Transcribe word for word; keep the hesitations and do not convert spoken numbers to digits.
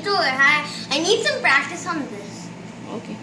do it. I, I need some practice on this. Okay.